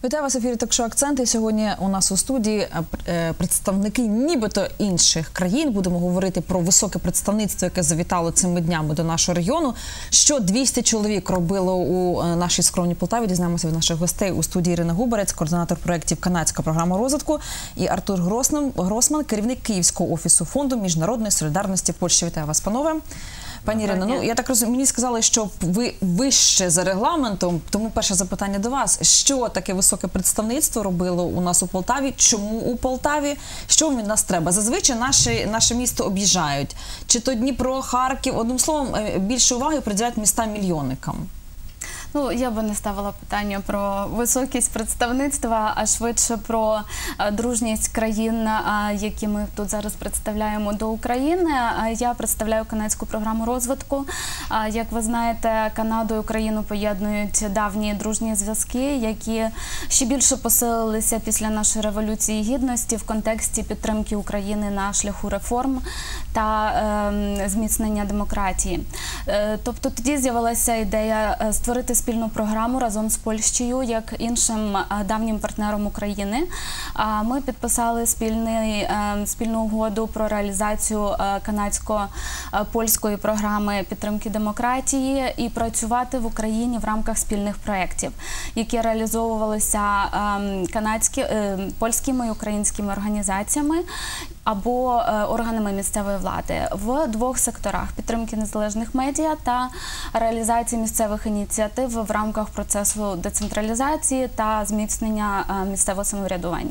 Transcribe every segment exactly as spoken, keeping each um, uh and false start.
Вітаю вас в ефірі «Ток-шоу Акценти». Сьогодні у нас у студії представники нібито інших країн. Будемо говорити про високе представництво, яке завітало цими днями до нашого регіону. Що двісті чоловік робило у нашій скромній Полтаві, дізнаємося від наших гостей. У студії Ірина Губарець, координатор проєктів «Канадська програма розвитку», і Артур Гросман, керівник Київського офісу Фонду міжнародної солідарності Польщі. Вітаю вас, панове. Пані Ірино, ну, я так розумію, мені сказали, що ви вище за регламентом, тому перше запитання до вас. Що таке високе представництво робило у нас у Полтаві? Чому у Полтаві? Що від нас треба? Зазвичай наші, наше місто об'їжджають. Чи то Дніпро, Харків? Одним словом, більше уваги приділяють містам-мільйонникам. Ну, я би не ставила питання про високість представництва, а швидше про дружність країн, які ми тут зараз представляємо до України. Я представляю канадську програму розвитку. Як ви знаєте, Канаду і Україну поєднують давні дружні зв'язки, які ще більше посилилися після нашої Революції Гідності в контексті підтримки України на шляху реформ та е, зміцнення демократії. Е, тобто тоді з'явилася ідея створити спільну програму разом з Польщею, як іншим давнім партнером України. Ми підписали спільний, спільну угоду про реалізацію канадсько-польської програми підтримки демократії і працювати в Україні в рамках спільних проєктів, які реалізовувалися канадські, польськими і українськими організаціями або органами місцевої влади в двох секторах – підтримки незалежних медіа та реалізації місцевих ініціатив в рамках процесу децентралізації та зміцнення місцевого самоврядування.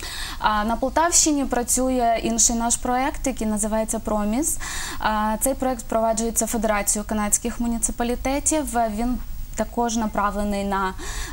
На Полтавщині працює інший наш проєкт, який називається «Проміс». Цей проєкт впроваджується Федерацією канадських муніципалітетів. Він також направлений на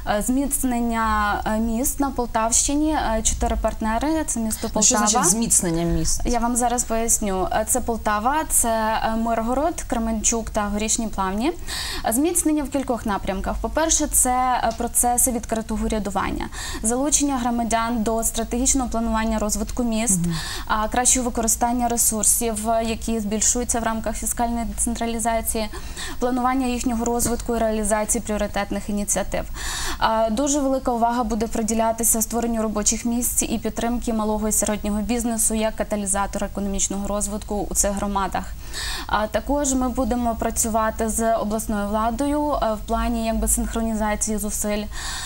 зміцнення міст на Полтавщині. Чотири партнери – це місто Полтава. Що значить зміцнення міст? Я вам зараз поясню. Це Полтава, це Миргород, Кременчук та Горішні Плавні. Зміцнення в кількох напрямках. По-перше, це процеси відкритого урядування, залучення громадян до стратегічного планування розвитку міст, угу. кращого використання ресурсів, які збільшуються в рамках фіскальної децентралізації, планування їхнього розвитку і реалізації пріоритетних ініціатив. Дуже велика увага буде приділятися створенню робочих місць і підтримки малого і середнього бізнесу як каталізатор економічного розвитку у цих громадах. Також ми будемо працювати з обласною владою в плані якби синхронізації зусиль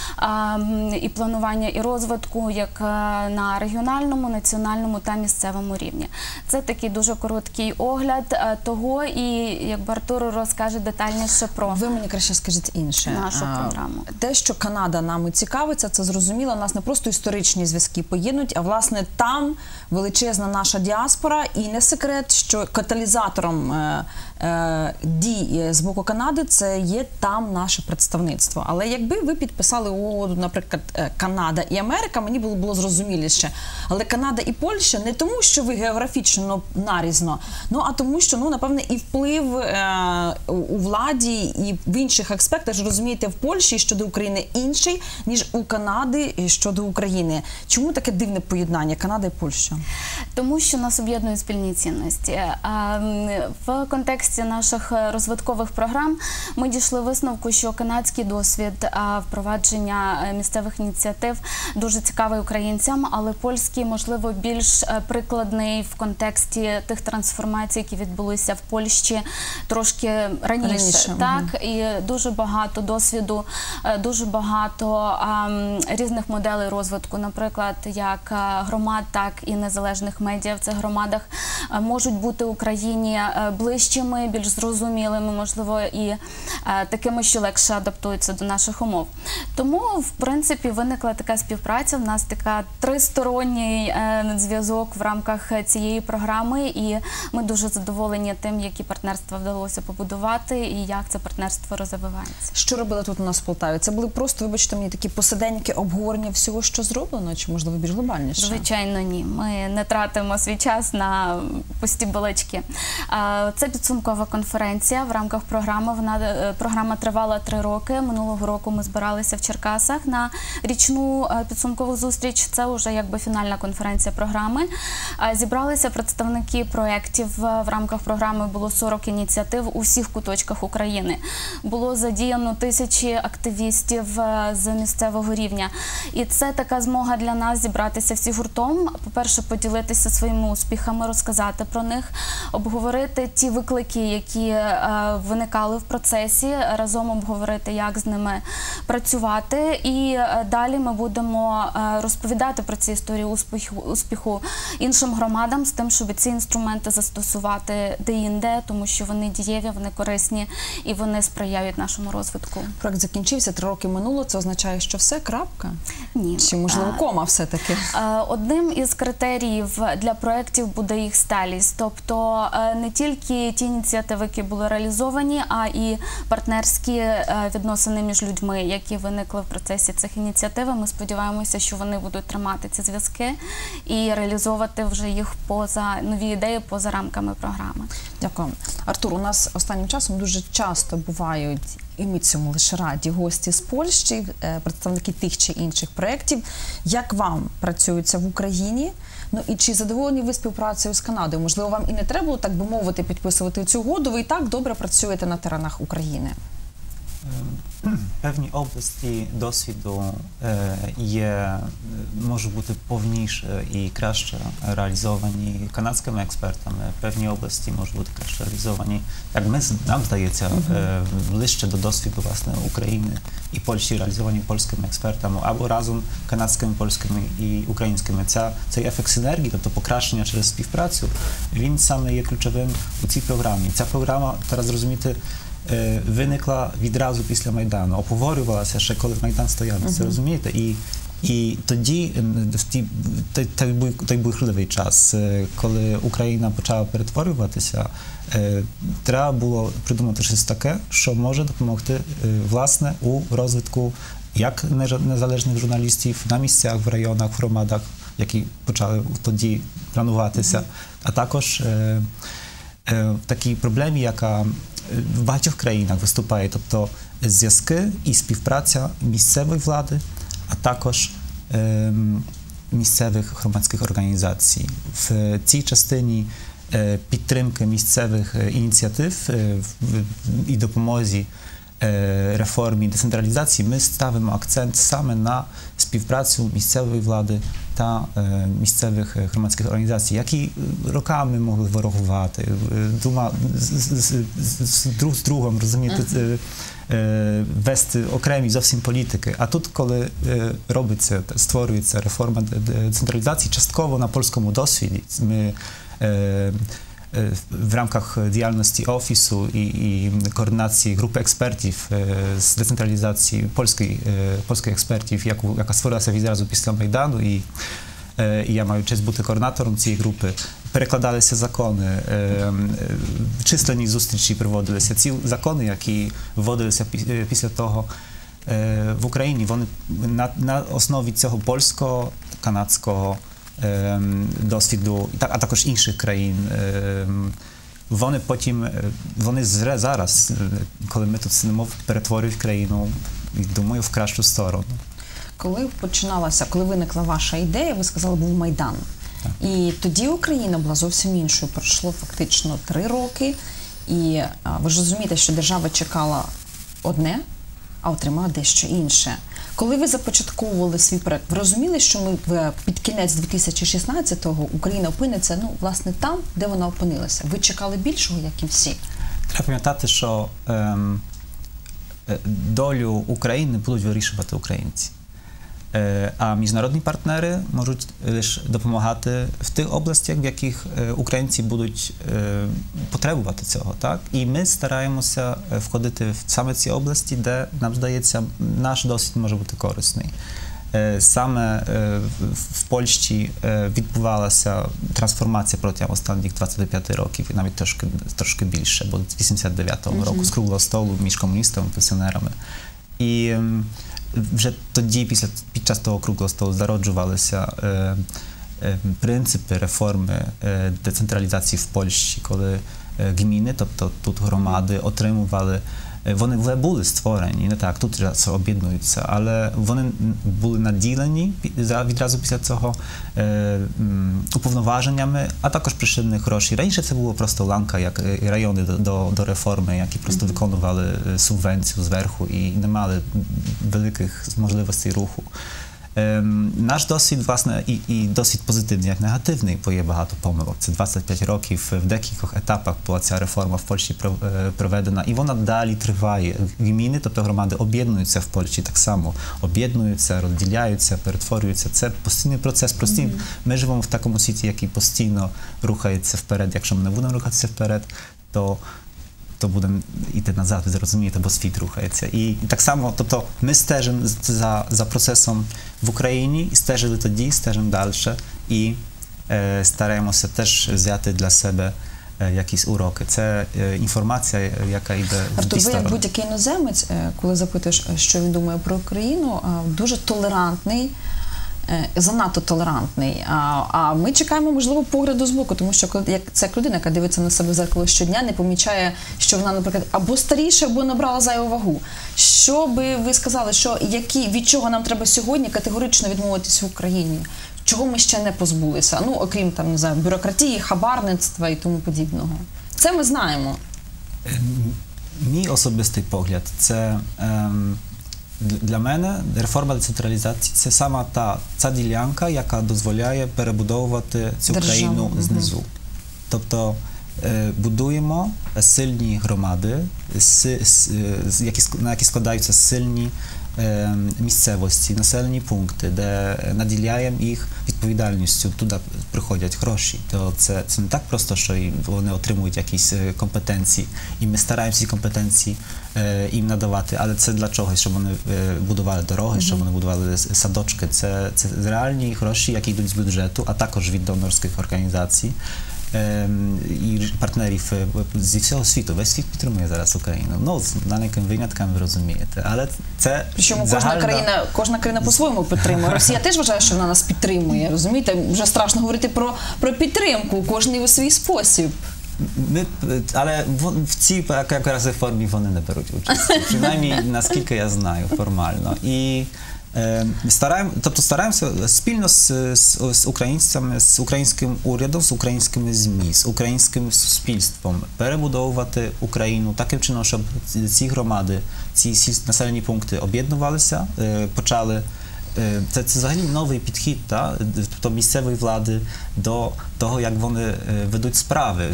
і планування і розвитку як на регіональному, національному та місцевому рівні. Це такий дуже короткий огляд того, і якби Артур розкаже детальніше про Ви мені краще скажіть інше. Нашу програму. Те, що Канада нами цікавиться, це зрозуміло, нас не просто історичні зв'язки поєднують, а власне там величезна наша діаспора, і не секрет, що каталізатором е, е, дій з боку Канади це є там наше представництво. Але якби ви підписали угоду, наприклад, Канада і Америка, мені було, було зрозуміліше. Але Канада і Польща не тому, що ви географічно нарізно, ну а тому, що, ну, напевне, і вплив е, у владі, і в інших аспектах, ж розумієте, в Польщі щодо України інший, ніж у Канади щодо України. Чому таке дивне поєднання Канада і Польща? Тому що нас об'єднують спільні цінності. В контексті наших розвиткових програм ми дійшли висновку, що канадський досвід впровадження місцевих ініціатив дуже цікавий українцям, але польський, можливо, більш прикладний в контексті тих трансформацій, які відбулися в Польщі трошки раніше. раніше. Так? Угу. І дуже багато досвіду, дуже багато а, різних моделей розвитку, наприклад, як громад, так і незалежних медіа в цих громадах а, можуть бути Україні ближчими, більш зрозумілими, можливо, і а, такими, що легше адаптуються до наших умов. Тому, в принципі, виникла така співпраця, в нас така тристоронній е, зв'язок в рамках цієї програми, і ми дуже задоволені тим, які партнерства вдалося побудувати і як це партнерство розвивається. Що робили тут у нас в Полтаві? Це були просто, вибачте мені, такі посиденьки, обговорення всього, що зроблено, чи, можливо, більш глобальніше? Звичайно, ні. Ми не тратимо свій час на пусті балачки. Це підсумкова конференція в рамках програми. Вона, програма тривала три роки. Минулого року ми збиралися в Черкасах на річну підсумкову зустріч. Це вже якби фінальна конференція програми. Зібралися представники проєктів. В рамках програми було сорок ініціатив у всіх куточках України. Було задіяно тисячі активістів з місцевого рівня. І це така змога для нас зібратися всі гуртом. По-перше, поділитися своїми успіхами, розказати про них, обговорити ті виклики, які е, виникали в процесі, разом обговорити, як з ними працювати. І е, далі ми будемо е, розповідати про ці історії успіху, успіху іншим громадам з тим, щоб ці інструменти застосувати де-інде, тому що вони дієві, вони корисні і вони сприяють нашому розвитку. Проект закінчився, три роки минуло, це означає, що все, крапка? Ні. Чи, можливо, кома все-таки? Одним із критеріїв для проєктів буде їх сталість. Тобто не тільки ті ініціативи, які були реалізовані, а і партнерські відносини між людьми, які виникли в процесі цих ініціатив. Ми сподіваємося, що вони будуть тримати ці зв'язки і реалізовувати вже їх поза, нові ідеї поза рамками програми. Дякую. Артур, у нас останнім часом дуже часто бувають, і ми цьому лише раді, гості з Польщі, представники тих чи інших проєктів. Як вам працюється в Україні? Ну і чи задоволені ви співпрацею з Канадою? Можливо, вам і не треба було, так би мовити, підписувати цю угоду, ви і так добре працюєте на теренах України? Певні області досвіду є, можуть бути повніше і краще реалізовані канадськими експертами. Певні області можуть бути краще реалізовані, як ми, нам здається, ближче до досвіду, власне, України і Польщі реалізовані польськими експертами або разом канадськими, польськими і українськими. Ця, цей ефект синергії, тобто покращення через співпрацю, він саме є ключовим у цій програмі. Ця програма, зараз зрозуміти, виникла відразу після Майдану, обговорювалася ще коли Майдан стояв, uh-huh. це розумієте? І, і тоді, в ті, той, той, був, той бурхливий час, коли Україна почала перетворюватися, треба було придумати щось таке, що може допомогти, власне, у розвитку як незалежних журналістів на місцях, в районах, в громадах, які почали тоді плануватися, uh-huh. а також е, е, в такій проблемі, яка в багатьох країнах виступає, тобто зв'язки і співпраця місцевої влади, а також е, місцевих громадських організацій. В цій частині е, підтримки місцевих ініціатив е, в, і допомозі е, реформі децентралізації ми ставимо акцент саме на співпрацю місцевої влади та е, місцевих громадських організацій, які роками могли ворогувати, дума, з, з, з, друг з другом, розумієте, uh-huh. е, вести окремі зовсім політики. А тут, коли е, робиться, створюється реформа децентралізації, частково на польському досвіді, ми е, в рамках діяльності Офісу і, і координації групи експертів з децентралізації польської, польських експертів, яку, яка створилася відразу після Майдану, і, і я маю честь бути координатором цієї групи, перекладалися закони, численні зустрічі проводилися. Ці закони, які вводилися після того в Україні, вони на, на основі цього польського, канадського досвіду, а також інших країн. Вони потім, вони зараз, коли ми тут сидимо, перетворюють країну, думаю, в кращу сторону. Коли починалася, коли виникла ваша ідея, ви сказали, був Майдан. Так. І тоді Україна була зовсім іншою. Пройшло фактично три роки. І ви ж розумієте, що держава чекала одне, а отримала дещо інше. Коли ви започатковували свій проект, ви розуміли, що ми під кінець дві тисячі шістнадцятого Україна опиниться, ну, власне, там, де вона опинилася? Ви чекали більшого, як і всі? Треба пам'ятати, що ем, долю України будуть вирішувати українці. Е, а міжнародні партнери можуть лише допомагати в тих областях, в яких е, українці будуть е, потребувати цього. Так? І ми стараємося входити в саме ці області, де, нам здається, наш досвід може бути корисний. Е, саме е, в Польщі е, відбувалася трансформація протягом останніх двадцяти п'яти років, і навіть трошки, трошки більше, бо з вісімдесят дев'ятого року, з круглого столу між комуністами і пенсіонерами. І вже тоді, після, під час того круглого столу, зароджувалися е, е, принципи реформи е, децентралізації в Польщі, коли gminy, тобто тут громади отримували. Вони вже були створені, не так, тут це об'єднуються, але вони були наділені відразу після цього е, м, уповноваженнями, а також прийшли в них гроші. Раніше це було просто ланка, як райони до, до, до реформи, які просто виконували субвенцію зверху і не мали великих можливостей руху. Наш досвід, власне, і, і досвід позитивний, як негативний, бо є багато помилок. Це двадцять п'ять років, в декількох етапах була ця реформа в Польщі проведена, і вона далі триває. Гміни, тобто громади, об'єднуються в Польщі так само, об'єднуються, розділяються, перетворюються. Це постійний процес, постійний. Mm-hmm. Ми живемо в такому світі, який постійно рухається вперед. Якщо ми не будемо рухатися вперед, то то будемо йти назад, ви зрозумієте, бо світ рухається. І, і так само, тобто ми стежимо за, за процесом в Україні, і стежили тоді, стежимо далі, і е, стараємося теж взяти для себе е, якісь уроки. Це е, інформація, яка йде в Артур, ті ви сторони. як будь-який іноземець, коли запитуєш, що він думає про Україну, дуже толерантний, занадто толерантний. А, а ми чекаємо, можливо, погляду з боку, тому що як це людина, яка дивиться на себе в зеркало щодня, не помічає, що вона, наприклад, або старіша, або набрала зайву вагу. Що би ви сказали, що які, від чого нам треба сьогодні категорично відмовитись в Україні? Чого ми ще не позбулися? Ну, окрім там, не знаю, бюрократії, хабарництва і тому подібного. Це ми знаємо. Мій особистий погляд – це... Ем... Для мене реформа децентралізації – це сама та ця ділянка, яка дозволяє перебудовувати цю Державу. країну знизу. Тобто е, будуємо сильні громади, с, с, які, на які складаються сильні е, місцевості, населені пункти, де наділяємо їх відповідальністю, туди приходять гроші. То це, це не так просто, що вони отримують якісь компетенції, і ми стараємося ці компетенції е, їм надавати, але це для чогось, щоб вони е, будували дороги, mm-hmm. щоб вони будували садочки. Це, це реальні гроші, які йдуть з бюджету, а також від донорських організацій е, і партнерів зі всього світу. Весь світ підтримує зараз Україну. Ну, з маленькими винятками, ви розумієте. Але це Причому загальна... кожна країна, кожна країна по-своєму підтримує. Росія теж вважає, що вона нас підтримує, розумієте? Вже страшно говорити про, про підтримку, кожен у свій спосіб. Ми, але в, в цій якраз реформі вони не беруть участь. Принаймні, наскільки я знаю, формально. І е, стараємо, тобто стараємося спільно з, з, з українцями, з українським урядом, з українськими ЗМІ, з українським суспільством перебудовувати Україну таким чином, щоб ці громади, ці населені пункти об'єднувалися, е, почали. Це, це взагалі новий підхід та, до місцевої влади, до того, як вони ведуть справи.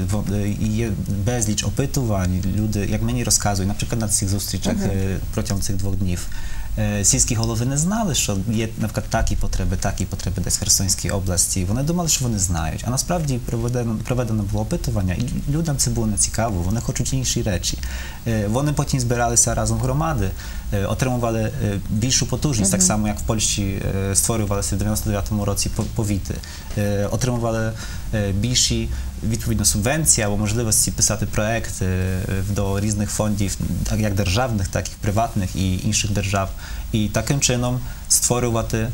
Є безліч опитувань, люди, як мені розказують, наприклад, на цих зустрічах uh-huh. протягом цих двох днів, сільські голови не знали, що є, наприклад, такі потреби, такі потреби десь в Херсонській області. Вони думали, що вони знають. А насправді проведено, проведено було опитування, і людям це було не цікаво, вони хочуть інші речі. Вони потім збиралися разом в громади, отримували більшу потужність, mm-hmm. так само, як в Польщі створювалися в дев'яносто дев'ятому році повіти, отримували більші, відповідно, субвенції або можливості писати проекти до різних фондів, як державних, так і приватних і інших держав. І таким чином створювати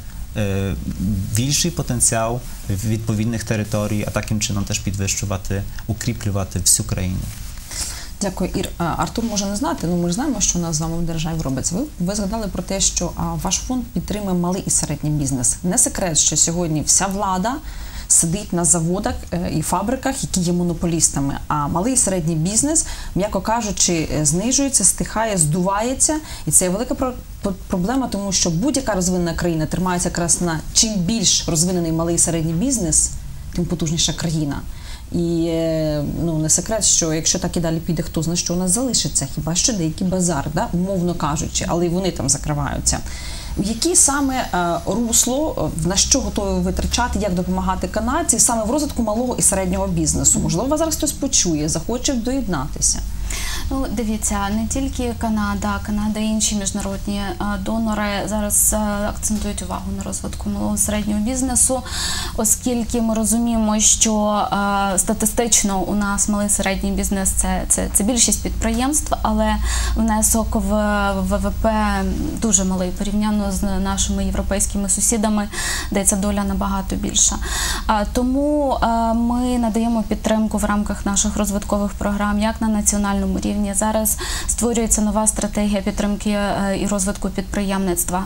більший потенціал відповідних територій, а таким чином теж підвищувати, укріплювати всю країну. Дякую, Ір. Артур може не знати, але ми ж знаємо, що у нас з вами в державі робиться. Ви, ви згадали про те, що а, ваш фонд підтримує малий і середній бізнес. Не секрет, що сьогодні вся влада сидить на заводах е, і фабриках, які є монополістами. А малий і середній бізнес, м'яко кажучи, знижується, стихає, здувається. І це є велика про проблема, тому що будь-яка розвинена країна тримається якраз на чим більш розвинений малий і середній бізнес, тим потужніша країна. І ну, не секрет, що якщо так і далі піде, хто знає, що у нас залишиться. Хіба що деякі базари, да? Умовно кажучи, але і вони там закриваються. Які саме е, русло, на що готові витрачати, як допомагати канадці саме в розвитку малого і середнього бізнесу? Можливо, вас зараз хтось почує, захоче доєднатися. Ну, дивіться, не тільки Канада, Канада і інші міжнародні а, донори зараз а, акцентують увагу на розвитку малого і середнього бізнесу, оскільки ми розуміємо, що а, статистично у нас малий і середній бізнес це, це, це більшість підприємств, але внесок в ВВП дуже малий порівняно з нашими європейськими сусідами, де ця доля набагато більша. А, тому а, ми надаємо підтримку в рамках наших розвиткових програм як на національному рівні. Зараз створюється нова стратегія підтримки і розвитку підприємництва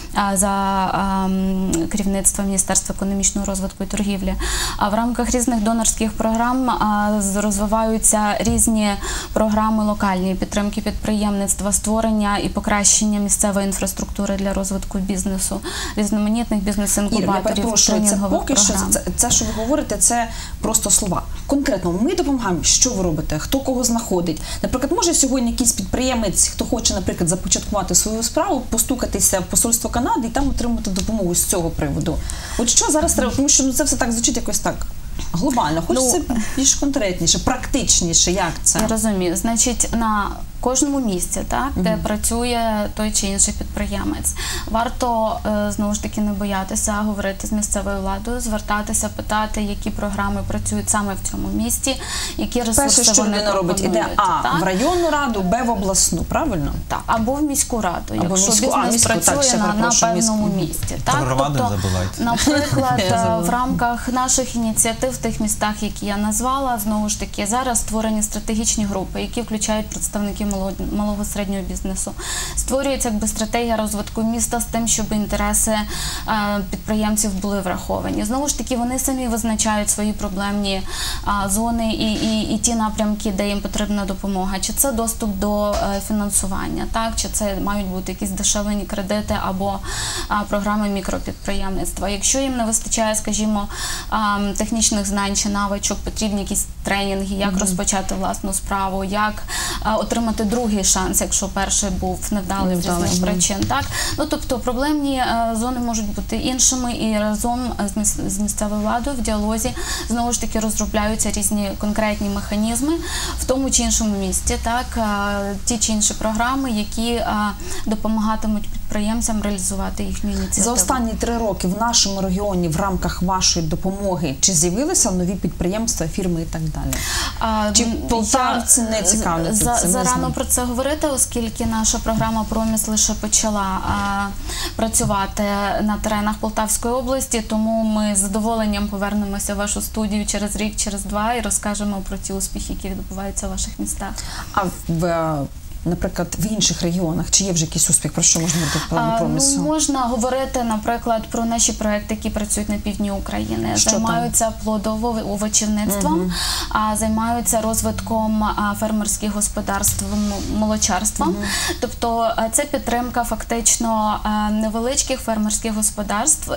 за керівництвом Міністерства економічного розвитку і торгівлі. А в рамках різних донорських програм розвиваються різні програми локальної підтримки підприємництва, створення і покращення місцевої інфраструктури для розвитку бізнесу, різноманітних бізнес-інкубаторів, тренінгових поки що, програм. це, це, що ви говорите, це просто слова. Конкретно, ми допомагаємо, що ви робите, хто кого знаходить. Наприклад, може сьогодні якийсь підприємець, хто хоче, наприклад, започаткувати свою справу, постукатися в посольство Канади і там отримати допомогу з цього приводу. От що зараз треба, тому що ну, це все так звучить якось так глобально. Хочеться ну, більш конкретніше, практичніше, як це? Я розумію. Значить, на кожному місці, так, де угу. працює той чи інший підприємець, варто, знову ж таки, не боятися говорити з місцевою владою, звертатися, питати, які програми працюють саме в цьому місті, які ресурси Перше, що вони людина робить, іде А так? в районну раду, Б в обласну, правильно? Так, або в міську раду, або якщо міську, бізнес а, міську, працює так, на, на певному міську. місці. Так? Громаду Тобто, не забувайте. наприклад, в рамках наших ініціатив в тих містах, які я назвала, знову ж таки, зараз створені стратегічні групи, які включають представників малого середнього бізнесу. Створюється якби стратегія розвитку міста з тим, щоб інтереси е, підприємців були враховані. Знову ж таки, вони самі визначають свої проблемні е, зони і, і, і ті напрямки, де їм потрібна допомога. Чи це доступ до е, фінансування, так? Чи це мають бути якісь дешевлені кредити або е, програми мікропідприємництва. Якщо їм не вистачає, скажімо, е, технічних знань чи навичок, потрібні якісь тренінги, як mm-hmm. розпочати власну справу, як е, отримати другий шанс, якщо перший був невдалий з різних причин. Так? Ну, тобто проблемні е, зони можуть бути іншими, і разом з, міс з місцевою владою в діалозі знову ж таки розробляються різні конкретні механізми в тому чи іншому місті, так? Е, ті чи інші програми, які е, допомагатимуть підприємцям реалізувати їхню ініціативу. За останні три роки в нашому регіоні в рамках вашої допомоги чи з'явилися нові підприємства, фірми і так далі? А, чи полтавці не цікавляться за, цим? Зарано про це говорити, оскільки наша програма «Проміс» лише почала а, працювати на теренах Полтавської області, тому ми з задоволенням повернемося в вашу студію через рік, через два і розкажемо про ті успіхи, які відбуваються в ваших містах. А в наприклад, в інших регіонах? Чи є вже якийсь успіх? Про що можна говорити плану «Промісу»? Ну, можна говорити, наприклад, про наші проекти, які працюють на півдні України. Що займаються там? плодово-овочівництвом, угу. а займаються розвитком фермерських господарств, молочарством. Угу. Тобто це підтримка фактично невеличких фермерських господарств,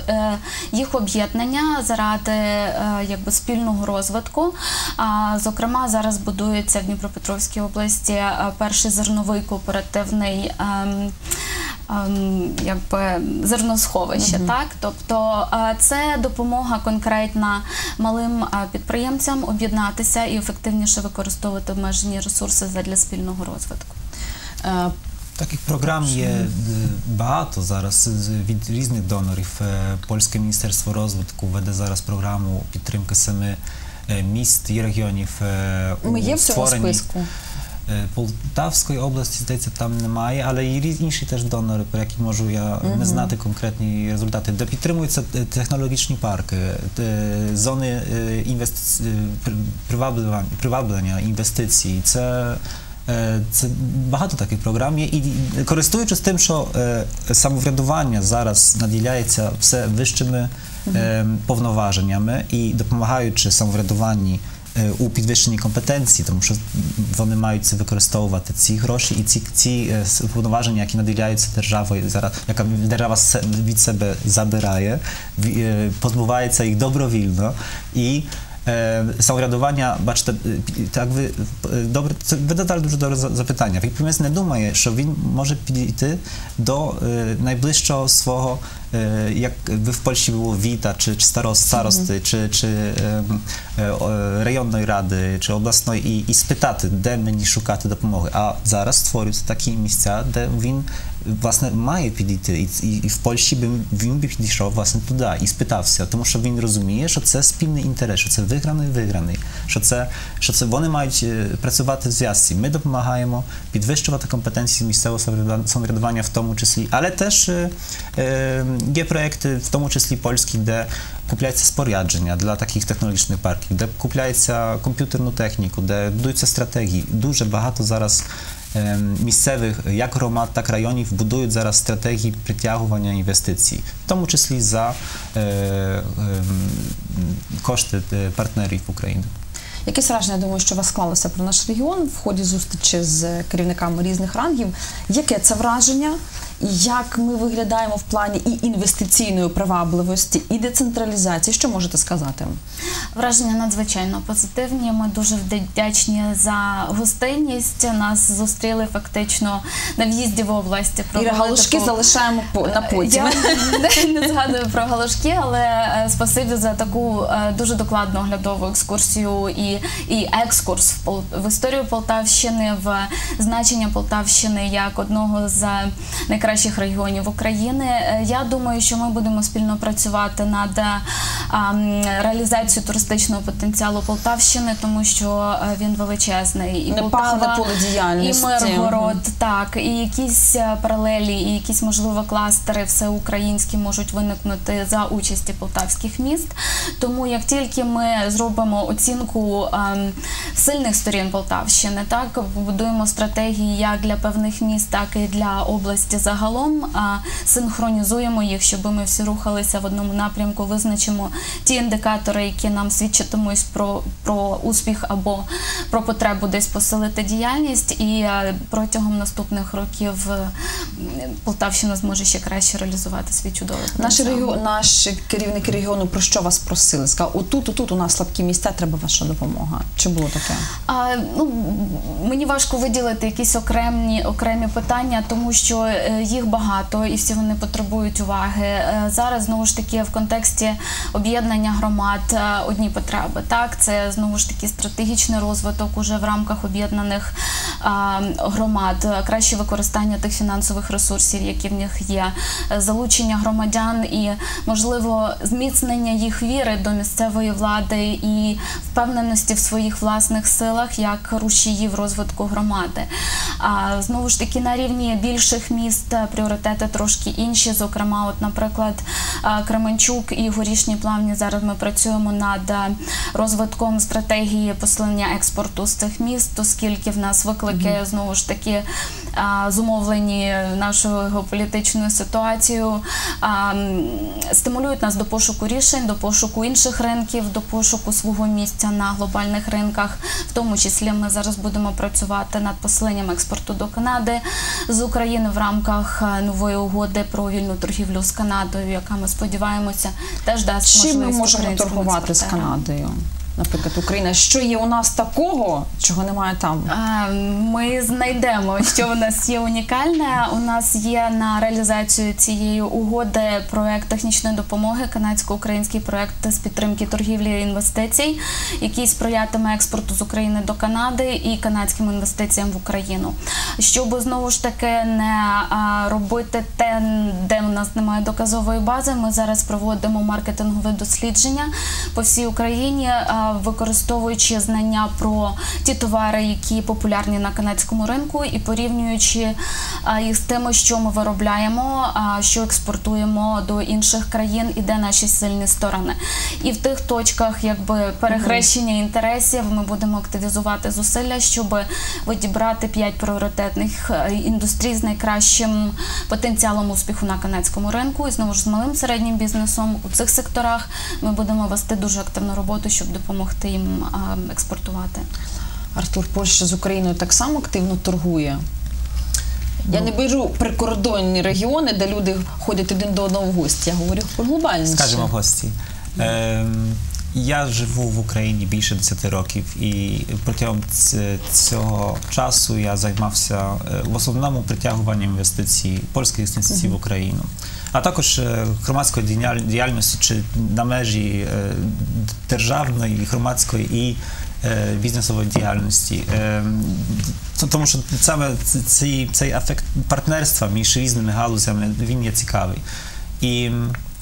їх об'єднання заради якби спільного розвитку. Зокрема, зараз будується в Дніпропетровській області перший зерновий новий кооперативний ем, ем, якби, зерносховище. Mm-hmm. Так? Тобто е, це допомога конкретна малим е, підприємцям об'єднатися і ефективніше використовувати обмежені ресурси для спільного розвитку. Е, Таких програм є багато зараз від різних донорів. Польське Міністерство розвитку веде зараз програму підтримки семи міст і регіонів у Ми є в цьому створенні. списку? Полтавської області, здається, там немає, але є інші теж донори, про які можу я mm-hmm. не знати конкретні результати, де підтримуються технологічні парки, зони інвести... приваблення, приваблення інвестицій. Це Це багато таких програм є, і користуючись тим, що е, самоврядування зараз наділяється все вищими е, повноваженнями і допомагаючи самоврядуванні е, у підвищенні компетенції, тому що вони мають це використовувати, ці гроші і ці, ці е, повноваження, які наділяються державою, зараз, яка держава від себе забирає, е, позбувається їх добровільно і самоврядування, бачите, так ви добре, це ви додали дуже добре запитання. Підприємець не думає, що він може підійти до найближчого свого e, jakby w Polsce było wita, czy, czy starost, starosty, mm. чи, чи е, е, районної ради, чи обласної, і, і спитати, де мені шукати допомоги. А зараз створюються такі місця, де він, власне, має підійти, і, і, і в Польщі би, він би підійшов, власне, туди і спитався, тому що він розуміє, що це спільний інтерес, що це виграний-виграний, що це, що це вони мають працювати в зв'язці. Ми допомагаємо підвищувати компетенції місцевого самоврядування в тому числі, але теж е, е, є проєкти, в тому числі польські, де купляється спорядження для таких технологічних парків, де купляється комп'ютерну техніку, де будуються стратегії. Дуже багато зараз е, місцевих, як громад, так районів, будують зараз стратегії притягування інвестицій, в тому числі за е, е, кошти партнерів України. Якесь враження, я думаю, що у вас склалося про наш регіон в ході зустрічі з керівниками різних рангів. Яке це враження? Як ми виглядаємо в плані і інвестиційної привабливості, і децентралізації? Що можете сказати? Враження надзвичайно позитивні. Ми дуже вдячні за гостинність. Нас зустріли фактично на в'їзді в область. І галушки залишаємо на потім. Я не згадую про галушки, але спасибі за таку дуже докладну оглядову екскурсію і, і екскурс в, в історію Полтавщини, в значення Полтавщини як одного з найкращих кращих регіонів України. Я думаю, що ми будемо спільно працювати над а, реалізацією туристичного потенціалу Полтавщини, тому що він величезний. І Полтава, і Миргород, так, і якісь паралелі, і якісь, можливо, кластери всеукраїнські можуть виникнути за участі полтавських міст. Тому як тільки ми зробимо оцінку а, сильних сторін Полтавщини, так, побудуємо стратегії як для певних міст, так і для області загалом, Загалом а, синхронізуємо їх, щоб ми всі рухалися в одному напрямку, визначимо ті індикатори, які нам свідчитимуть про, про успіх або про потребу десь посилити діяльність, і а, протягом наступних років а, Полтавщина зможе ще краще реалізувати свій чудовий потенціал. Наш, регіон, наш керівник регіону про що вас просили? Сказав, отут, отут у нас слабкі місця, треба ваша допомога. Чи було таке? А, ну, мені важко виділити якісь окремі, окремі питання, тому що їх багато і всі вони потребують уваги. Зараз, знову ж таки, в контексті об'єднання громад одні потреби. Так, це, знову ж таки, стратегічний розвиток уже в рамках об'єднаних громад, краще використання тих фінансових ресурсів, які в них є, залучення громадян і, можливо, зміцнення їх віри до місцевої влади і впевненості в своїх власних силах як рушіїв розвитку громади. А, знову ж таки, на рівні більших міст пріоритети трошки інші, зокрема, от, наприклад, Кременчук і Горішні Плавні, зараз ми працюємо над розвитком стратегії посилення експорту з цих міст, оскільки в нас виклики, mm-hmm. знову ж таки, зумовлені нашою геополітичною ситуацією, стимулюють нас до пошуку рішень, до пошуку інших ринків, до пошуку свого місця на глобальних ринках. В тому числі ми зараз будемо працювати над посиленням експорту до Канади з України в рамках нової угоди про вільну торгівлю з Канадою, яка, ми сподіваємося, теж дасть можливість. Чим ми можемо торгувати з Канадою? Наприклад, Україна. Що є у нас такого, чого немає там? Ми знайдемо, що у нас є унікальне. У нас є на реалізацію цієї угоди проект технічної допомоги, канадсько-український проект з підтримки торгівлі і інвестицій, який сприятиме експорту з України до Канади і канадським інвестиціям в Україну. Щоб, знову ж таки, не робити те, де у нас немає доказової бази, ми зараз проводимо маркетингове дослідження по всій Україні, використовуючи знання про ті товари, які популярні на канадському ринку, і порівнюючи їх з тими, що ми виробляємо, що експортуємо до інших країн і де наші сильні сторони. І в тих точках, якби, перехрещення інтересів ми будемо активізувати зусилля, щоб відібрати п'ять пріоритетних індустрій з найкращим потенціалом успіху на канадському ринку. І знову ж з малим середнім бізнесом у цих секторах ми будемо вести дуже активну роботу, щоб допомогти їм експортувати. Артур, Польща з Україною так само активно торгує? Ну, я не беру прикордонні регіони, де люди ходять один до одного в гості. Я говорю про глобальніше. Скажімо, в гості. Е, я живу в Україні більше десяти років, і протягом цього часу я займався в основному притягуванням інвестицій, польських інвестицій uh-huh. в Україну. а також громадської діяльності чи на межі державної, громадської і бізнесової діяльності. Тому що саме цей, цей ефект партнерства між різними галузями, він є цікавий. І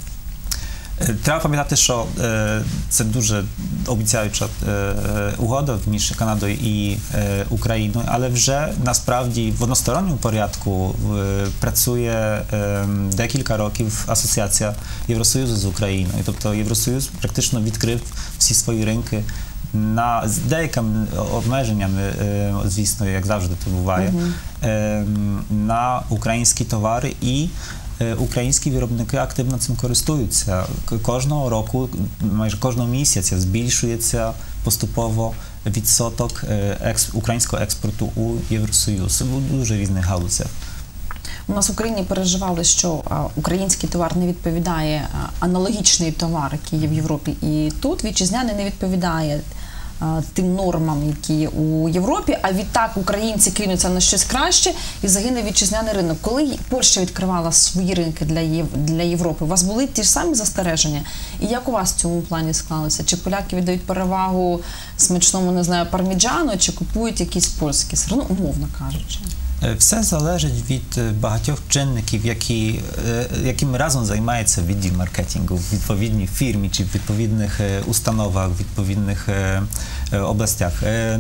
треба пам'ятати, що е, це дуже обіцяюча е, угода між Канадою і е, Україною, але вже насправді в односторонньому порядку е, працює е, декілька років асоціація Євросоюзу з Україною. Тобто Євросоюз практично відкрив всі свої ринки на, з деякими обмеженнями, е, звісно, як завжди це буває, е, на українські товари, і українські виробники активно цим користуються. Кожного року, майже кожного місяця збільшується поступово відсоток екс... українського експорту у Євросоюз. У дуже різних галузях. У нас в Україні переживали, що український товар не відповідає аналогічний товар, який є в Європі. І тут вітчизняний не відповідає тим нормам, які є у Європі, а відтак українці кинуться на щось краще і загине вітчизняний ринок. Коли Польща відкривала свої ринки для, Єв... для Європи, у вас були ті ж самі застереження? І як у вас в цьому плані склалося? Чи поляки віддають перевагу смачному, не знаю, парміджану, чи купують якісь польські сири, ну, умовно кажучи? Все залежить від багатьох чинників, які, якими разом займається відділ маркетингу в відповідній фірмі чи в відповідних установах, в відповідних областях.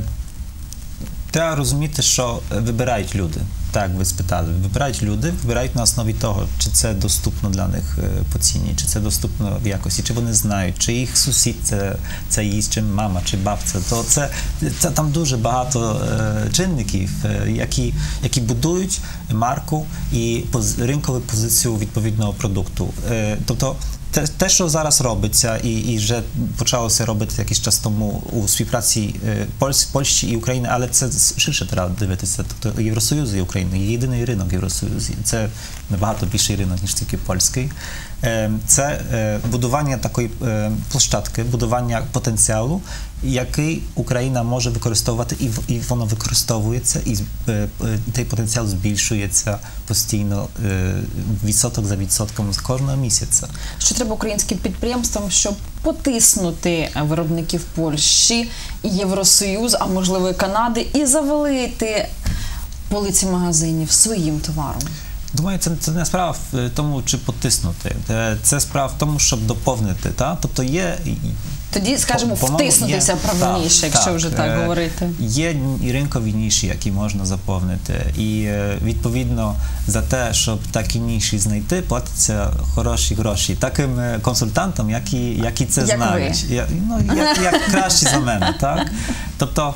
Треба розуміти, що вибирають люди. Так, ви спитали. Вибирають люди, вибирають на основі того, чи це доступно для них по ціні, чи це доступно в якості, чи вони знають, чи їх сусід це, це їсть, чи мама, чи бабця. То це, це там дуже багато е, чинників, е, які, які будують марку і поз, ринкову позицію відповідного продукту. Е, тобто те, те, що зараз робиться, і, і вже почалося робити якийсь час тому у співпраці Польщ, Польщі і України, але це ширше треба дивитися. Тобто Євросоюз і Україна є єдиний ринок Євросоюзу. Це набагато більший ринок, ніж тільки польський. Це будування такої площадки, будування потенціалу, який Україна може використовувати, і, і воно використовується, і, і цей потенціал збільшується постійно, відсоток за відсотком з кожного місяця. Що треба українським підприємствам, щоб потиснути виробників Польщі і Євросоюз, а можливо і Канади, і завалити полиці магазинів своїм товаром? Думаю, це, це не справа в тому, чи потиснути. Це справа в тому, щоб доповнити. Та? Тобто є... Тоді, скажімо, втиснутися є, правильніше, так, якщо так, вже так е, говорити. Є і ринкові ніші, які можна заповнити. І, відповідно, за те, щоб такі ніші знайти, платяться хороші гроші таким консультантам, які, які це як знають. Я, ну, як, як краще за мене. Так? Тобто,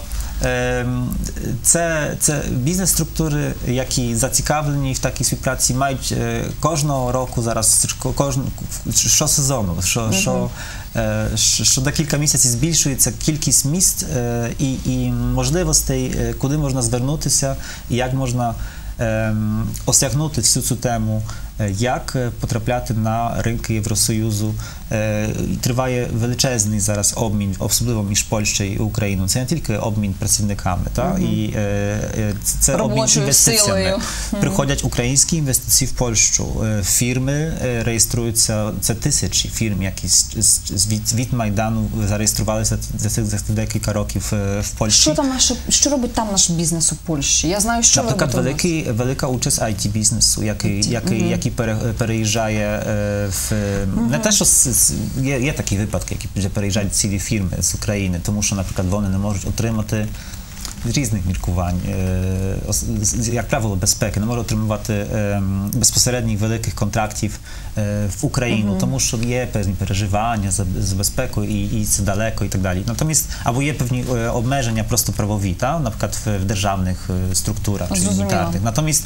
Це, це бізнес-структури, які зацікавлені в такій співпраці, мають кожного року зараз, кожного, щосезону, що, mm-hmm. що, що, що декілька місяців збільшується кількість місць і, і можливостей, куди можна звернутися і як можна осягнути всю цю тему, як потрапляти на ринки Євросоюзу. Триває величезний зараз обмін, особливо між Польщею і Україною. Це не тільки обмін працівниками, та? Mm-hmm. І це обмін інвестиціями. Mm-hmm. Приходять українські інвестиції в Польщу, фірми реєструються, це тисячі фірм, які від, від Майдану зареєструвалися за цих декілька років в Польщі. Що там наш, що робить там наш бізнес у Польщі? Я знаю, що Наприклад, великий, велика участь ай ті-бізнесу, який, який, mm-hmm. який переїжджає в... Mm-hmm. Не те, що Є, є такі випадки, які вже переїжджають цілі фірми з України, тому що, наприклад, вони не можуть отримати з різних міркувань, як правило, безпеки, не можуть отримувати безпосередніх великих контрактів в Україну, mm-hmm. тому що є певні переживання за, за безпекою і, і це далеко і так далі. Натомість, або є певні обмеження просто правові, та? Наприклад, в державних структурах чи унітарних. Натомість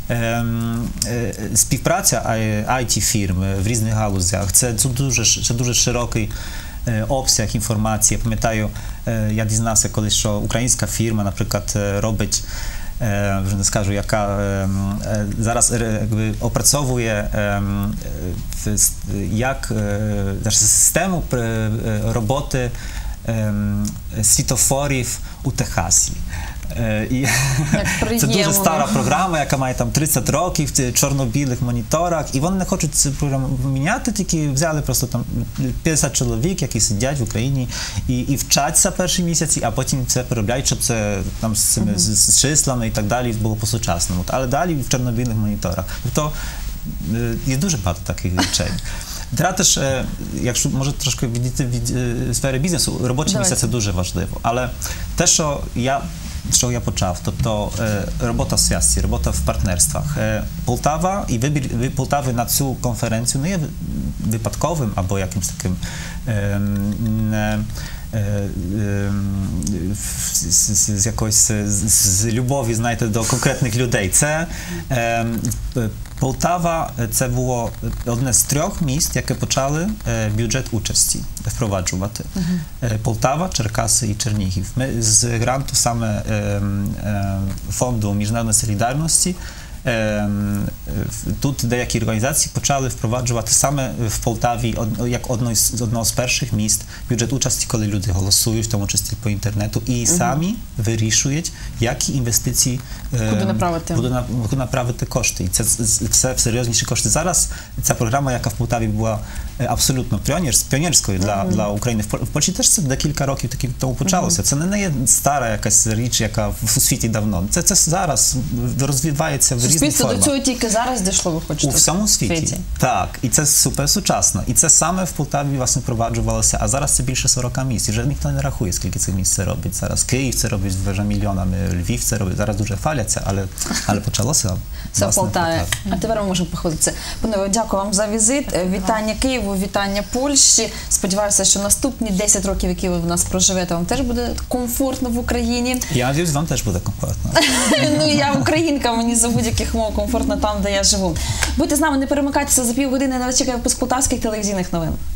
співпраця ай ті-фірм в різних галузях, це, це, дуже, це дуже широкий обсяг інформації. Я пам'ятаю, я дізнався колись, що українська фірма, наприклад, робить, вже не скажу, яка зараз якби опрацьовує як систему роботи світофорів у Техасі. Е, і це дуже стара програма, яка має там тридцять років, в чорно-білих моніторах, і вони не хочуть цю програму міняти, тільки взяли просто там п'ятдесят чоловік, які сидять в Україні і, і вчаться перші місяці, а потім це переробляють, щоб це там з, цими, з, з числами і так далі було по-сучасному. Але далі в чорно-білих моніторах. Тобто є дуже багато таких речей. Також, якщо може трошки відійти від е, сфери бізнесу, робочі місця це дуже важливо. Але те, що я, що я почав, тобто е, робота в зв'язці, робота в партнерствах. Е, Полтава і вибір Полтави на цю конференцію не є випадковим або якимось таким е, не, з, з якоїсь з любові, знаєте, до конкретних людей. Це е, Полтава – це було одне з трьох міст, яке почали е, бюджет участі впроваджувати. Uh-huh. Полтава, Черкаси і Чернігів. Ми з гранту саме е, е, фонду міжнародної солідарності тут деякі організації почали впроваджувати саме в Полтаві як одно з, одного з перших міст бюджет участі, коли люди голосують, в тому числі по інтернету, і самі угу. вирішують, які інвестиції куди направити, куди, куди направити кошти. І це все серйозніші кошти. Зараз ця програма, яка в Полтаві була абсолютно піонерською для, угу. для України. В Польщі теж це декілька років таки тому почалося. Угу. Це не є стара якась річ, яка в світі давно. Це, це зараз розвивається в різних формах. Суспільство до цього тільки зараз дійшло, ви хочете? У всьому світі. світі. Так. І це супер сучасно. І це саме в Полтаві, власне, впроваджувалося. А зараз це більше сорока місць. І вже ніхто не рахує, скільки цих місць це робить. Зараз Київ це робить вже мільйонами, Львів це робить. Зараз дуже хваляться, але, але почалося. Це в Полтаві. А тепер ми можемо походитися. Панове, дякую вам за візит. Вітання Києву, вітання Польщі. Сподіваюся, що наступні десять років, які ви в нас проживете, вам теж буде комфортно в Україні. Я надіюсь, вам теж буде комфортно. Ну, я українка, мені за будь-яких мов комфортно там, де я живу. Будьте з нами, не перемикайтеся, за півгодини на вас чекає випуск полтавських телевізійних новин.